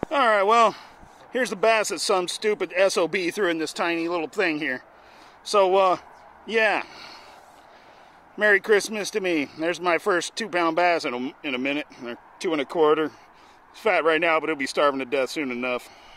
Alright, well, here's the bass that some stupid SOB threw in this tiny little thing here. So, yeah. Merry Christmas to me. There's my first 2-pound bass in a minute. Or 2 1/4. It's fat right now, but it'll be starving to death soon enough.